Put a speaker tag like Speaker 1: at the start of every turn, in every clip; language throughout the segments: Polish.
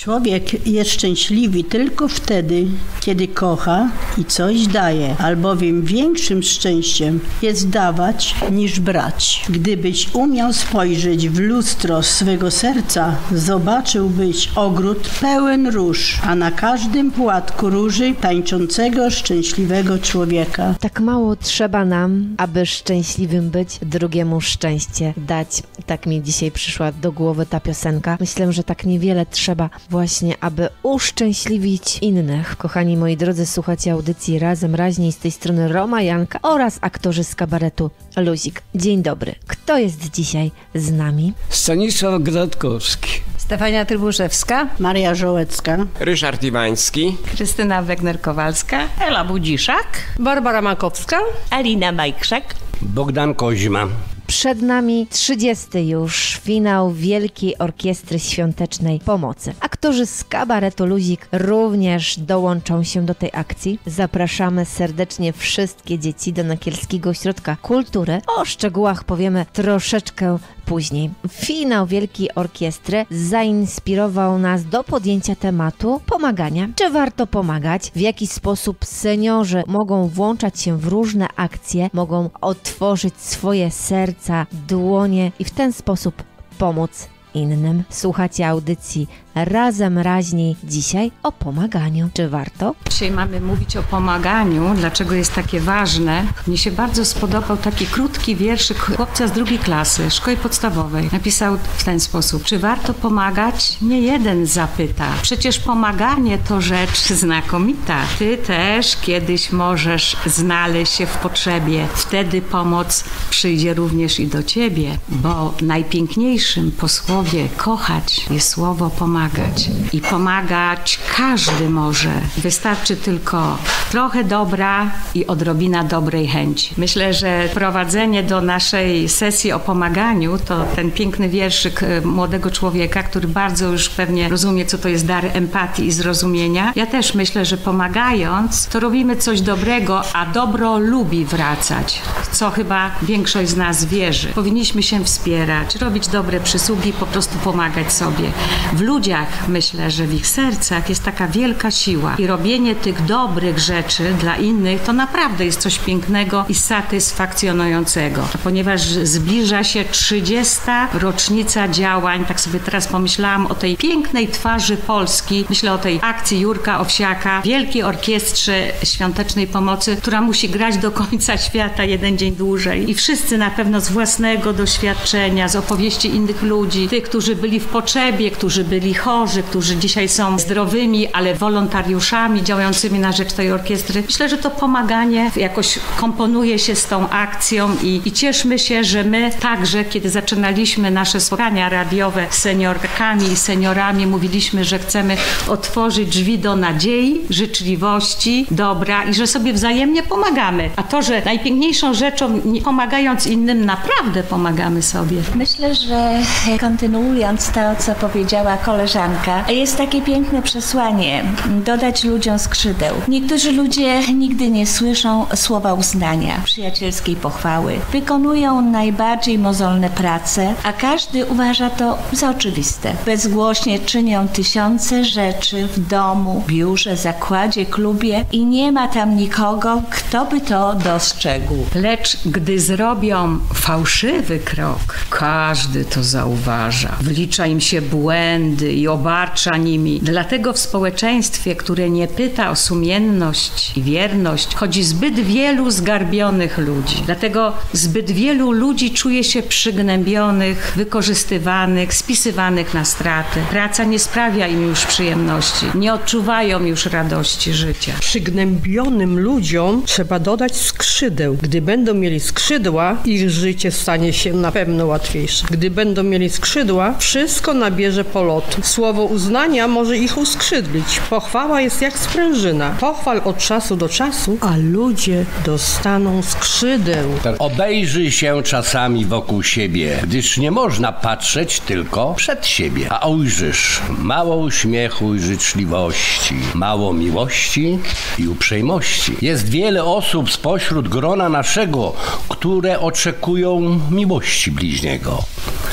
Speaker 1: Człowiek jest szczęśliwy tylko wtedy, kiedy kocha i coś daje, albowiem większym szczęściem jest dawać niż brać. Gdybyś umiał spojrzeć w lustro swego serca, zobaczyłbyś ogród pełen róż, a na każdym płatku róży tańczącego, szczęśliwego człowieka.
Speaker 2: Tak mało trzeba nam, aby szczęśliwym być, drugiemu szczęście dać. Tak mi dzisiaj przyszła do głowy ta piosenka. Myślę, że tak niewiele trzeba właśnie, aby uszczęśliwić innych. Kochani moi drodzy, słuchacie audycji Razem Raźniej, z tej strony Roma Janka oraz aktorzy z kabaretu Luzik. Dzień dobry. Kto jest dzisiaj z nami?
Speaker 3: Stanisław Gradkowski.
Speaker 4: Stefania Trybuszewska,
Speaker 1: Maria Żołecka,
Speaker 5: Ryszard Iwański,
Speaker 4: Krystyna Wegner-Kowalska,
Speaker 6: Ela Budziszak,
Speaker 4: Barbara Makowska,
Speaker 6: Alina Majkrzak,
Speaker 3: Bogdan Koźma.
Speaker 2: Przed nami 30. już finał Wielkiej Orkiestry Świątecznej Pomocy. Aktorzy z kabaretu Luzik również dołączą się do tej akcji. Zapraszamy serdecznie wszystkie dzieci do Nakielskiego Ośrodka Kultury. O szczegółach powiemy troszeczkę później. Finał Wielkiej Orkiestry zainspirował nas do podjęcia tematu pomagania. Czy warto pomagać? W jaki sposób seniorzy mogą włączać się w różne akcje, mogą otworzyć swoje serca, dłonie i w ten sposób pomóc innym. Słuchacie audycji Razem Raźniej, dzisiaj o pomaganiu. Czy warto?
Speaker 4: Dzisiaj mamy mówić o pomaganiu, dlaczego jest takie ważne. Mnie się bardzo spodobał taki krótki wierszyk chłopca z 2. klasy szkoły podstawowej. Napisał w ten sposób: czy warto pomagać? Nie jeden zapyta. Przecież pomaganie to rzecz znakomita. Ty też kiedyś możesz znaleźć się w potrzebie. Wtedy pomoc przyjdzie również i do ciebie, bo najpiękniejszym po słowie kochać jest słowo pomagać. I pomagać każdy może. Wystarczy tylko trochę dobra i odrobina dobrej chęci. Myślę, że prowadzenie do naszej sesji o pomaganiu to ten piękny wierszyk młodego człowieka, który bardzo już pewnie rozumie, co to jest dar empatii i zrozumienia. Ja też myślę, że pomagając, to robimy coś dobrego, a dobro lubi wracać, co chyba większość z nas wierzy. Powinniśmy się wspierać, robić dobre przysługi, po prostu pomagać sobie. W ludziach, myślę, że w ich sercach jest taka wielka siła i robienie tych dobrych rzeczy dla innych to naprawdę jest coś pięknego i satysfakcjonującego. A ponieważ zbliża się 30. rocznica działań, tak sobie teraz pomyślałam o tej pięknej twarzy Polski, myślę o tej akcji Jurka Owsiaka, Wielkiej Orkiestrze Świątecznej Pomocy, która musi grać do końca świata jeden dzień dłużej. I wszyscy na pewno z własnego doświadczenia, z opowieści innych ludzi, tych, którzy byli w potrzebie, którzy byli chorzy, którzy dzisiaj są zdrowymi, ale wolontariuszami działającymi na rzecz tej orkiestry. Myślę, że to pomaganie jakoś komponuje się z tą akcją i cieszmy się, że my także, kiedy zaczynaliśmy nasze spotkania radiowe z seniorkami i seniorami, mówiliśmy, że chcemy otworzyć drzwi do nadziei, życzliwości, dobra i że sobie wzajemnie pomagamy. A to, że najpiękniejszą rzeczą, pomagając innym, naprawdę pomagamy sobie.
Speaker 7: Myślę, że kontynuując to, co powiedziała koleżanka, jest takie piękne przesłanie: dodać ludziom skrzydeł. Niektórzy ludzie nigdy nie słyszą słowa uznania, przyjacielskiej pochwały. Wykonują najbardziej mozolne prace, a każdy uważa to za oczywiste. Bezgłośnie czynią tysiące rzeczy w domu, biurze, zakładzie, klubie i nie ma tam nikogo, kto by to dostrzegł.
Speaker 4: Lecz gdy zrobią fałszywy krok, każdy to zauważa. Wlicza im się błędy i obarcza nimi. Dlatego w społeczeństwie, które nie pyta o sumienność i wierność, chodzi zbyt wielu zgarbionych ludzi. Dlatego zbyt wielu ludzi czuje się przygnębionych, wykorzystywanych, spisywanych na straty. Praca nie sprawia im już przyjemności. Nie odczuwają już radości życia.
Speaker 6: Przygnębionym ludziom trzeba dodać skrzydeł. Gdy będą mieli skrzydła, ich życie stanie się na pewno łatwiejsze. Gdy będą mieli skrzydła, wszystko nabierze polotu. Słowo uznania może ich uskrzydlić. Pochwała jest jak sprężyna. Pochwal od czasu do czasu, a ludzie dostaną skrzydeł.
Speaker 3: Obejrzyj się czasami wokół siebie, gdyż nie można patrzeć tylko przed siebie. A ujrzysz mało uśmiechu i życzliwości, mało miłości i uprzejmości. Jest wiele osób spośród grona naszego, które oczekują miłości bliźniego.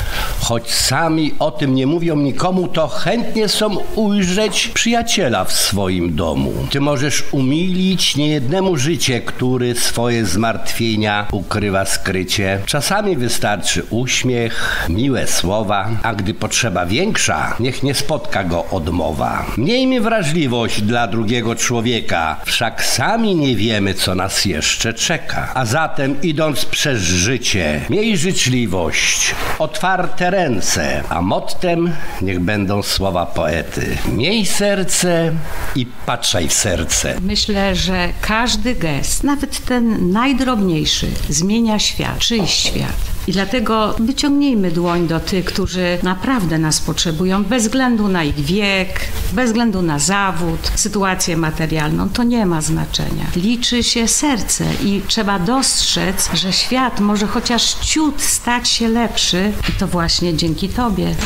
Speaker 3: Choć sami o tym nie mówią nikomu, to chętnie są ujrzeć przyjaciela w swoim domu. Ty możesz umilić niejednemu życie, który swoje zmartwienia ukrywa skrycie. Czasami wystarczy uśmiech, miłe słowa, a gdy potrzeba większa, niech nie spotka go odmowa. Miejmy wrażliwość dla drugiego człowieka, wszak sami nie wiemy, co nas jeszcze czeka. A zatem, idąc przez życie, miej życzliwość, otwarte ręce, a mottem niech będą słowa poety. Miej serce i patrzaj w serce.
Speaker 4: Myślę, że każdy gest, nawet ten najdrobniejszy, zmienia świat, czyjś świat. I dlatego wyciągnijmy dłoń do tych, którzy naprawdę nas potrzebują, bez względu na ich wiek, bez względu na zawód, sytuację materialną. To nie ma znaczenia. Liczy się serce i trzeba dostrzec, że świat może chociaż ciut stać się lepszy i to właśnie dzięki Tobie.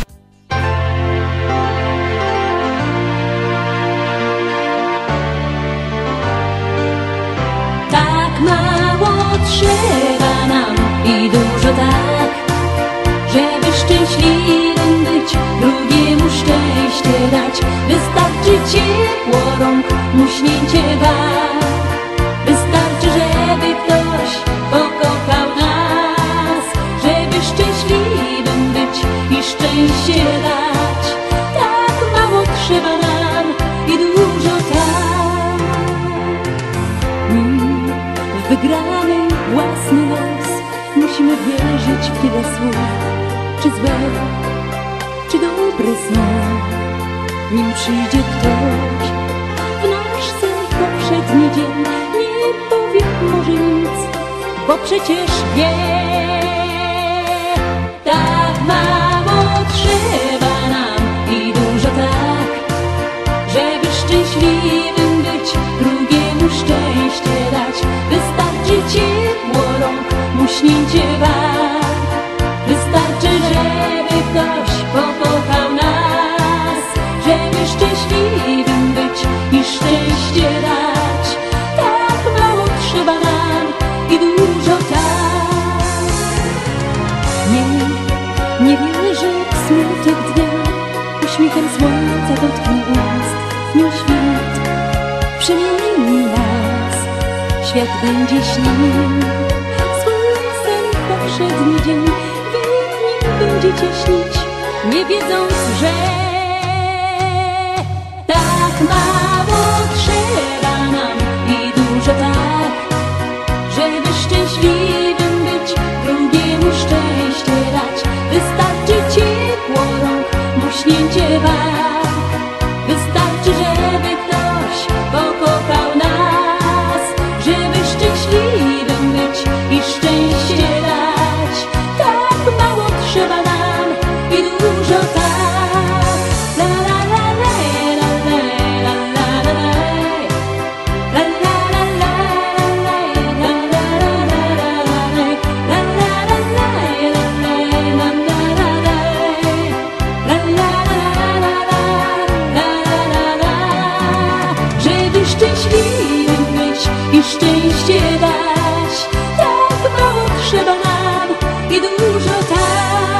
Speaker 5: Tak mało trzeba nam i dużo tak, żeby szczęśliwym być, drugiemu szczęście dać. Wystarczy ciepło rąk, muśnięcie warg. Wystarczy, żeby ktoś pokochał nas, żeby szczęśliwym być i szczęście dać. Tak mało trzeba nam i dużo tak. W wygrany własny los musimy wierzyć w tyle słów, czy złe, czy dobre sny. Nim przyjdzie ktoś w nasz sen poprzedni dzień, nie powie może nic, bo przecież wie. Tak mało trzeba nam i dużo tak, żeby szczęśliwym być, drugiemu szczęście dać. Wystarczy ciepło rąk, muśnięcie warg. Wystarczy, żeby ktoś pokochał nas, żeby szczęśliwym być i szczęście dać. Tak mało trzeba nam i dużo tak. Nie wierzę w smutek dnia, uśmiechem słońca dotknie ust. Niech świat przemieni nas, świat będzie śnił swój sen poprzedni dzień. Wy w nim będziecie śnić, nie wiedząc, że tak mało trzeba nam i dużo tak, żeby szczęśliwym być, drugiemu szczęście dać. Wystarczy ciepło rąk, muśnięcie warg. Wystarczy, żeby ktoś pokochał nas, żeby szczęśliwym być i szczęście dać. Tak mało trzeba nam i dużo tak. La la la la la la la la la. La la la la la la la żeby szczęśliwym być i szczęście dać. Tak mało trzeba nam i dużo tak.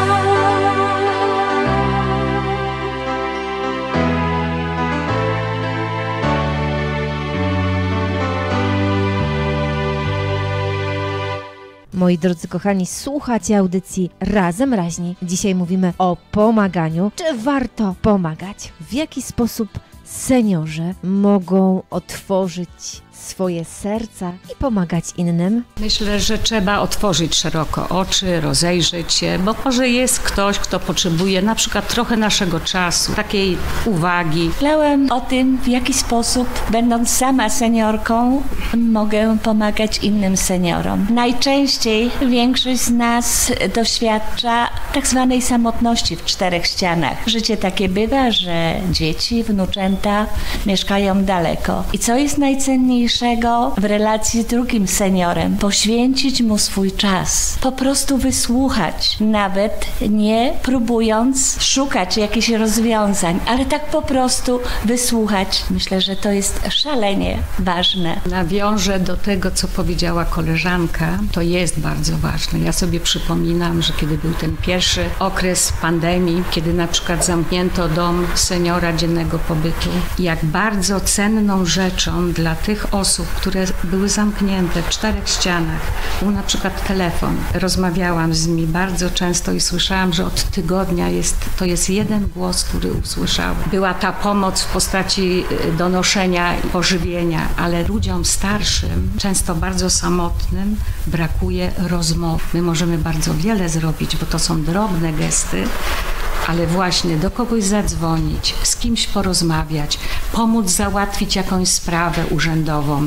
Speaker 2: Moi drodzy kochani, słuchacie audycji Razem Raźni. Dzisiaj mówimy o pomaganiu. Czy warto pomagać? W jaki sposób seniorzy mogą otworzyć swoje serca i pomagać innym?
Speaker 4: Myślę, że trzeba otworzyć szeroko oczy, rozejrzeć się, bo może jest ktoś, kto potrzebuje na przykład trochę naszego czasu, takiej uwagi.
Speaker 7: Myślałam o tym, w jaki sposób, będąc sama seniorką, mogę pomagać innym seniorom. Najczęściej większość z nas doświadcza tak zwanej samotności w czterech ścianach. Życie takie bywa, że dzieci, wnuczęta mieszkają daleko. I co jest najcenniejsze? najważniejszego w relacji z drugim seniorem. Poświęcić mu swój czas. Po prostu wysłuchać. Nawet nie próbując szukać jakichś rozwiązań, ale tak po prostu wysłuchać. Myślę, że to jest szalenie ważne.
Speaker 4: Nawiążę do tego, co powiedziała koleżanka. To jest bardzo ważne. Ja sobie przypominam, że kiedy był ten pierwszy okres pandemii, kiedy na przykład zamknięto dom seniora dziennego pobytu, jak bardzo cenną rzeczą dla tych osób, które były zamknięte w 4 ścianach, był na przykład telefon. Rozmawiałam z nimi bardzo często i słyszałam, że od tygodnia to jest jeden głos, który usłyszałam. Była ta pomoc w postaci donoszenia pożywienia, ale ludziom starszym, często bardzo samotnym, brakuje rozmów. My możemy bardzo wiele zrobić, bo to są drobne gesty, ale właśnie do kogoś zadzwonić, z kimś porozmawiać, pomóc załatwić jakąś sprawę urzędową.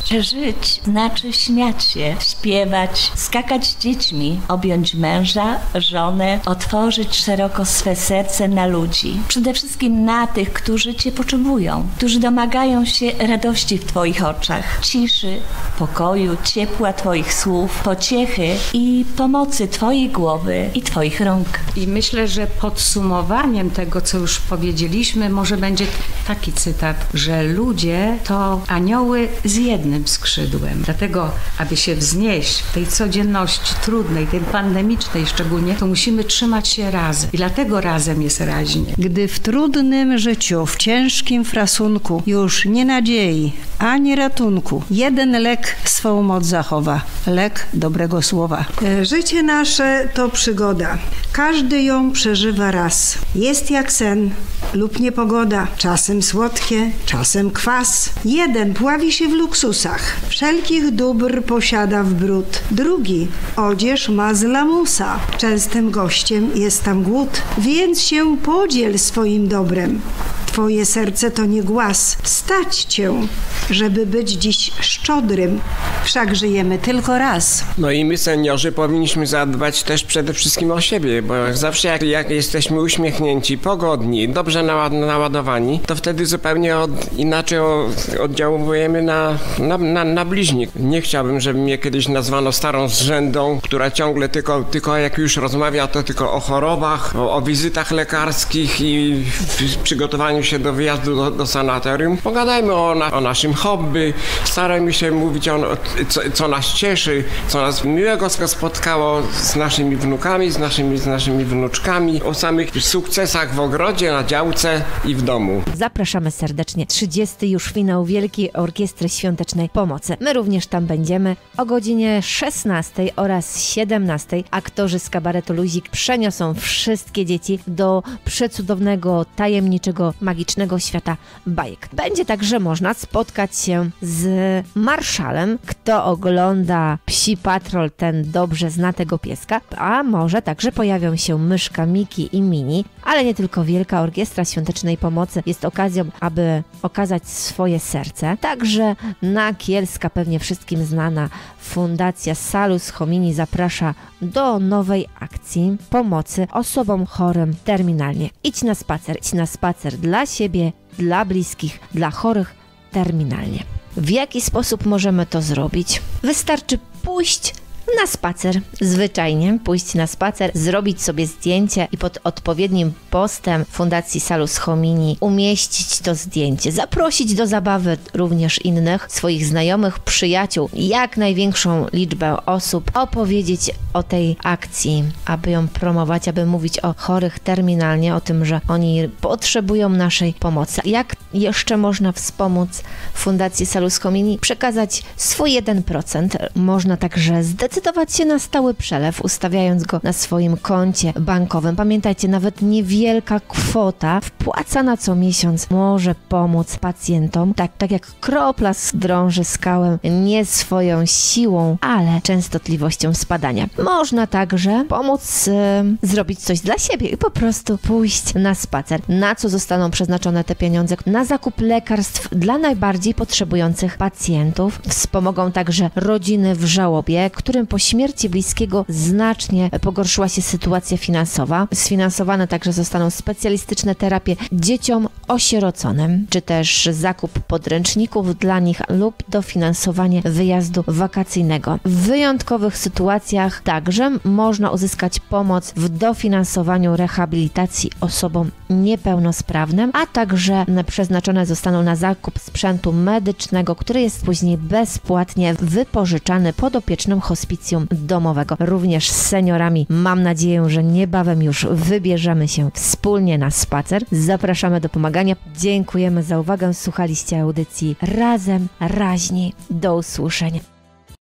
Speaker 7: Żyć znaczy śmiać się, śpiewać, skakać z dziećmi, objąć męża, żonę, otworzyć szeroko swe serce na ludzi. Przede wszystkim na tych, którzy Cię potrzebują, którzy domagają się radości w Twoich oczach, ciszy, pokoju, ciepła Twoich słów, pociechy i pomocy Twojej głowy i Twoich rąk.
Speaker 4: I myślę, że podsumowaniem tego, co już powiedzieliśmy, może będzie taki cytat, że ludzie to anioły z jednym skrzydłem. Dlatego, aby się wznieść w tej codzienności trudnej, tej pandemicznej szczególnie, to musimy trzymać się razem. I dlatego razem jest raźnie.
Speaker 1: Gdy w trudnym życiu, w ciężkim frasunku, już nie nadziei, ani ratunku, jeden lek swą moc zachowa. Lek dobrego słowa.
Speaker 8: Życie nasze to przygoda. Każdy ją przeżywa raz. Jest jak sen lub niepogoda. Czasem słodkie, czasem kwas. Jeden pławi się w luksusach. Wszelkich dóbr posiada w bród. Drugi odzież ma z lamusa. Częstym gościem jest tam głód. Więc się podziel swoim dobrem. Twoje serce to nie głaz. Stać Cię, żeby być dziś szczodrym. Wszak żyjemy tylko raz.
Speaker 9: No i my, seniorzy, powinniśmy zadbać też przede wszystkim o siebie, bo zawsze jak jesteśmy uśmiechnięci, pogodni, dobrze naładowani, to wtedy zupełnie inaczej oddziałujemy na bliźnich. Nie chciałbym, żeby mnie kiedyś nazwano starą zrzędą, która ciągle tylko jak już rozmawia, to tylko o chorobach, o wizytach lekarskich i w przygotowaniu się do wyjazdu do sanatorium. Pogadajmy o naszym hobby, starajmy się mówić co nas cieszy, co nas miłego spotkało z naszymi wnukami, z naszymi wnuczkami, o samych sukcesach w ogrodzie, na działce i w domu.
Speaker 2: Zapraszamy serdecznie. 30. już finał Wielkiej Orkiestry Świątecznej Pomocy. My również tam będziemy o godzinie 16 oraz 17. Aktorzy z kabaretu Luzik przeniosą wszystkie dzieci do przecudownego, tajemniczego, magicznego świata bajek. Będzie także można spotkać się z Marszalem. Kto ogląda Psi Patrol, ten dobrze zna tego pieska, a może także pojawią się Myszka, Miki i Mini, ale nie tylko Wielka Orkiestra Świątecznej Pomocy jest okazją, aby okazać swoje serce. Także na Kielska, pewnie wszystkim znana Fundacja Salus Homini zaprasza do nowej akcji pomocy osobom chorym terminalnie. Idź na spacer dla siebie, dla bliskich, dla chorych terminalnie. W jaki sposób możemy to zrobić? Wystarczy pójść na spacer, zwyczajnie pójść na spacer, zrobić sobie zdjęcie i pod odpowiednim postem Fundacji Salus Homini umieścić to zdjęcie, zaprosić do zabawy również innych, swoich znajomych, przyjaciół, jak największą liczbę osób, opowiedzieć o tej akcji, aby ją promować, aby mówić o chorych terminalnie, o tym, że oni potrzebują naszej pomocy. Jak jeszcze można wspomóc Fundację Salus Homini? Przekazać swój 1%. Można także zdecydować się na stały przelew, ustawiając go na swoim koncie bankowym. Pamiętajcie, nawet niewielka kwota wpłacana co miesiąc może pomóc pacjentom, tak jak kropla drąży skałę nie swoją siłą, ale częstotliwością spadania. Można także pomóc zrobić coś dla siebie i po prostu pójść na spacer. Na co zostaną przeznaczone te pieniądze? Na zakup lekarstw dla najbardziej potrzebujących pacjentów. Wspomogą także rodziny w żałobie, którym bowiem po śmierci bliskiego znacznie pogorszyła się sytuacja finansowa. Sfinansowane także zostaną specjalistyczne terapie dzieciom osieroconym, czy też zakup podręczników dla nich lub dofinansowanie wyjazdu wakacyjnego. W wyjątkowych sytuacjach także można uzyskać pomoc w dofinansowaniu rehabilitacji osobom niepełnosprawnym, a także przeznaczone zostaną na zakup sprzętu medycznego, który jest później bezpłatnie wypożyczany podopiecznym hospicjum domowego. Również z seniorami mam nadzieję, że niebawem już wybierzemy się wspólnie na spacer. Zapraszamy do pomagania. Dziękujemy za uwagę. Słuchaliście audycji Razem Raźniej. Do usłyszenia.